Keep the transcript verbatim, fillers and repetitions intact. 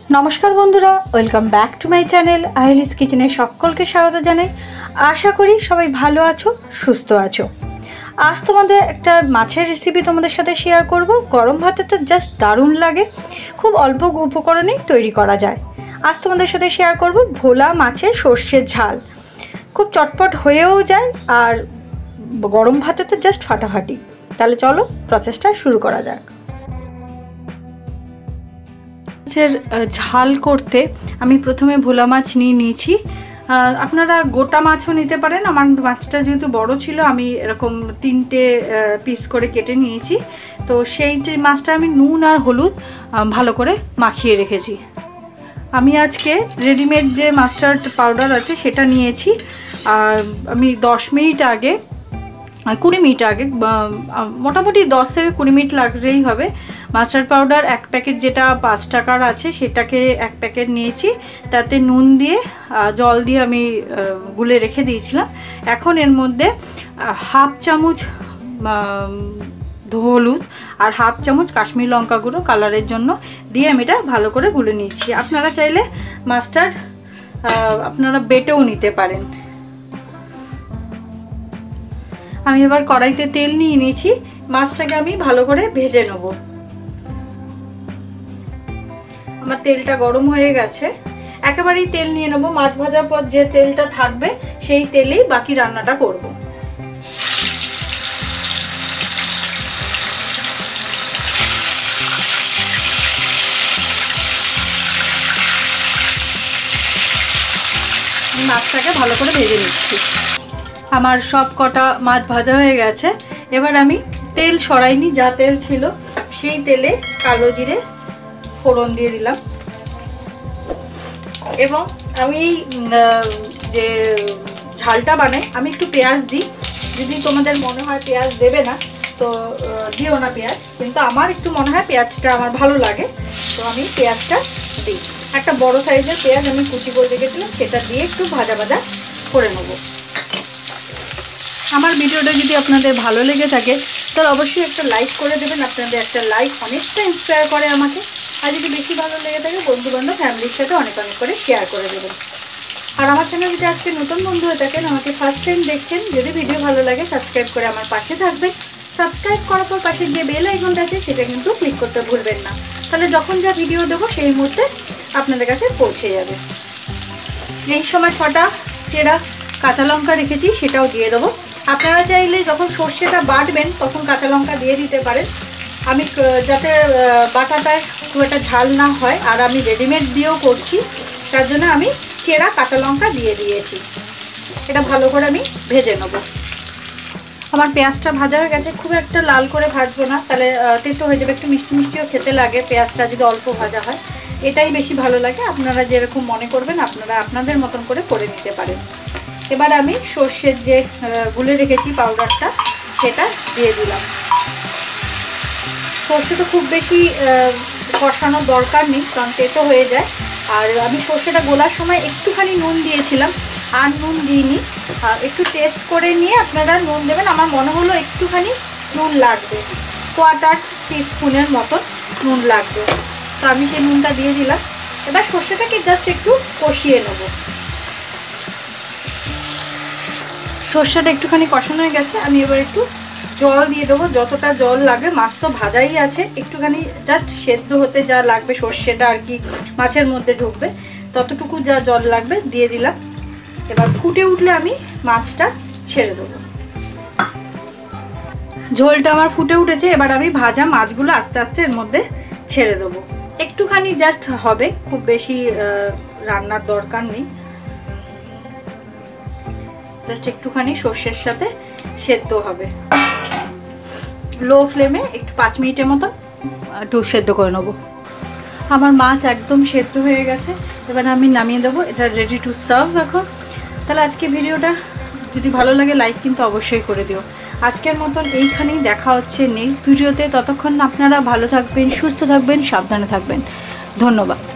নমস্কার বন্ধুরা, welcome back to my channel Iris কিচেনে সকলকে স্বাগত জানাই। আশা করি সবাই ভালো আছো, সুস্থ আছো। আজ তোমাদের একটা মাছের রেসিপি তোমাদের সাথে শেয়ার করব। গরম ভাতে তো জাস্ট দারুণ লাগে, খুব অল্প উপকরণেই তৈরি করা যায়। আজ তোমাদের সাথে শেয়ার করব ভোলা মাছের সর্ষের ঝাল। খুব চটপট হয়েও যায় আর গরম ভাতে তো জাস্ট ফাটাফাটি। তাহলে চলো প্রসেসটা শুরু করা যাক। মাছের ঝাল করতে আমি প্রথমে ভোলা মাছ নিয়ে নিয়েছি। আপনারা গোটা মাছও নিতে পারেন। আমার মাছটা যেহেতু বড় ছিল, আমি এরকম তিনটে পিস করে কেটে নিয়েছি। তো সেই মাছটা আমি নুন আর হলুদ ভালো করে মাখিয়ে রেখেছি। আমি আজকে রেডিমেড যে মাস্টার্ড পাউডার আছে সেটা নিয়েছি। আর আমি দশ মিনিট আগে কুড়ি মিনিট আগে মোটামুটি দশ থেকে কুড়ি মিনিট লাগলেই হবে। মাস্টার্ড পাউডার এক প্যাকেট যেটা পাঁচ টাকার আছে সেটাকে এক প্যাকেট নিয়েছি। তাতে নুন দিয়ে জল দিয়ে আমি গুলে রেখে দিয়েছিলাম। এখন এর মধ্যে হাফ চামচ হলুদ আর হাফ চামচ কাশ্মীর লঙ্কা গুঁড়ো কালারের জন্য দিয়ে আমি এটা ভালো করে গুলে নিচ্ছি। আপনারা চাইলে মাস্টার্ড আপনারা বেটেও নিতে পারেন। আমি এবার কড়াইতে তেল নিয়ে নিয়েছি। মাছটাকে আমি ভালো করে ভেজে নেব। আমার তেলটা গরম হয়ে গেছে। একেবারেই তেল নিয়ে নেব। মাছ ভাজার পর যে তেলটা থাকবে সেই তেলেই বাকি রান্নাটা করব। মাছটাকে ভালো করে ভেজে নিচ্ছি। আমার সব কটা মাছ ভাজা হয়ে গেছে। এবার আমি তেল সরাইনি, যা তেল ছিল সেই তেলে কালো জিরে ফোড়ন দিয়ে দিলাম। এবং আমি যে ঝালটা বানাই আমি একটু পেঁয়াজ দিই। যদি তোমাদের মনে হয় পেঁয়াজ দেবে না তো দিও না পেঁয়াজ, কিন্তু আমার একটু মনে হয় পেঁয়াজটা আমার ভালো লাগে, তো আমি পেঁয়াজটা দিই। একটা বড় সাইজের পেঁয়াজ আমি কুচি করে রেখেছিলাম, সেটা দিয়ে একটু ভাজা ভাজা করে নেব। আমার ভিডিওটা যদি আপনাদের ভালো লেগে থাকে তাহলে অবশ্যই একটা লাইক করে দেবেন। আপনাদের একটা লাইক অনেকটা ইন্সপায়ার করে আমাকে। আর যদি বেশি ভালো লেগে থাকে বন্ধুবান্ধব ফ্যামিলির সাথে অনেক অনেক করে শেয়ার করে দেবেন। আর আমার চ্যানেল যদি আজকে নতুন বন্ধু হয়ে থাকেন, আমাকে ফার্স্ট টাইম দেখছেন, যদি ভিডিও ভালো লাগে সাবস্ক্রাইব করে আমার পাশে থাকবেন। সাবস্ক্রাইব করার পর পাশে যে বেল আইকনটা আছে সেটা কিন্তু ক্লিক করতে ভুলবেন না। তাহলে যখন যা ভিডিও দেবো সেই মুহূর্তে আপনাদের কাছে পৌঁছে যাবে। এই সময় ছটা চেরা কাঁচা লঙ্কা রেখেছি, সেটাও দিয়ে দেবো। আপনারা চাইলে যখন সর্ষেটা বাটবেন তখন কাঁচা লঙ্কা দিয়ে দিতে পারেন। আমি যাতে বাটাটায় খুব একটা ঝাল না হয় আর আমি রেডিমেড দিয়েও করছি, তার জন্য আমি চেরা কাঁচা লঙ্কা দিয়ে দিয়েছি। এটা ভালো করে আমি ভেজে নেব। আমার পেঁয়াজটা ভাজা হয়ে গেছে। খুব একটা লাল করে ভাজবো না, তাহলে তেতো হয়ে যাবে। একটু মিষ্টি মিষ্টিও খেতে লাগে পেঁয়াজটা যদি অল্প ভাজা হয়, এটাই বেশি ভালো লাগে। আপনারা যেরকম মনে করবেন আপনারা আপনাদের মতন করে করে নিতে পারেন। এবার আমি সর্ষের যে গুলে রেখেছি পাউডারটা সেটা দিয়ে দিলাম। সর্ষে তো খুব বেশি কষানোর দরকার নেই, কারণ তেতো হয়ে যায়। আর আমি সর্ষেটা গোলার সময় একটুখানি নুন দিয়েছিলাম, আর নুন দিইনি। একটু টেস্ট করে নিয়ে আপনারা নুন দেবেন। আমার মনে হলো একটুখানি নুন লাগবে, কোয়ার্টার টিস্পুনের মতন নুন লাগবে, তো আমি সেই নুনটা দিয়ে দিলাম। এবার সর্ষেটাকে জাস্ট একটু কষিয়ে নেব। সর্ষেটা একটুখানি কষানো হয়ে গেছে। আমি এবার একটু জল দিয়ে দেবো, যতটা জল লাগবে। মাছ তো ভাজাই আছে, একটুখানি জাস্ট সেদ্ধ হতে যা লাগবে সর্ষেটা আর কি মাছের মধ্যে ঢুকবে, ততটুকু যা জল লাগবে দিয়ে দিলাম। এবার ফুটে উঠলে আমি মাছটা ছেড়ে দেবো। ঝোলটা আমার ফুটে উঠেছে। এবার আমি ভাজা মাছগুলো আস্তে আস্তে এর মধ্যে ছেড়ে দেবো। একটুখানি জাস্ট হবে, খুব বেশি রান্নার দরকার নেই। জাস্ট একটুখানি সর্ষের সাথে সেদ্ধ হবে। লো ফ্লেমে একটু পাঁচ মিনিটের মতন একটু সেদ্ধ করে নেবো। আমার মাছ একদম সেদ্ধ হয়ে গেছে। এবার আমি নামিয়ে দেবো। এটা রেডি টু সার্ভ এখন। তাহলে আজকে ভিডিওটা যদি ভালো লাগে লাইক কিন্তু অবশ্যই করে দিও। আজকের মতন এইখানেই দেখা হচ্ছে নেক্সট ভিডিওতে। ততক্ষণ আপনারা ভালো থাকবেন, সুস্থ থাকবেন, সাবধানে থাকবেন। ধন্যবাদ।